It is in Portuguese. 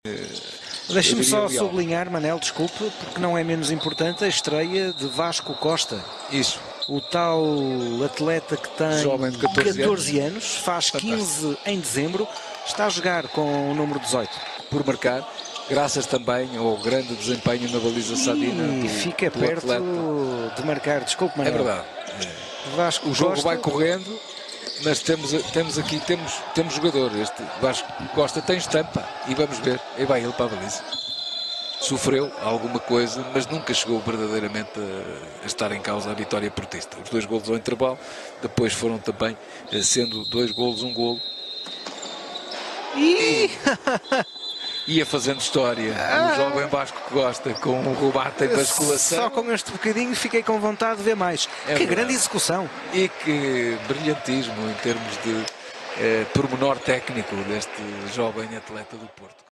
Deixa-me só sublinhar, Manel, desculpe, porque não é menos importante a estreia de Vasco Costa. Isso. O tal atleta que tem jovem de 14 anos, faz 15 em dezembro, está a jogar com o número 18. Por marcar, graças também ao grande desempenho na baliza Sadina. E fica perto de marcar, desculpe, Manel. É verdade. Vasco o jogo Costa vai correndo, mas temos jogador. Este Vasco Costa tem estampa e vamos ver. E vai ele para a baliza. Sofreu alguma coisa, mas nunca chegou verdadeiramente a estar em causa a vitória portista. Os 2 golos ao intervalo, depois foram também sendo 2 golos, 1 golo. Ia fazendo história. O jovem Vasco Costa com o remate em basculação. Só com este bocadinho fiquei com vontade de ver mais. Que verdade. grande execução. E que brilhantismo em termos de pormenor técnico deste jovem atleta do Porto.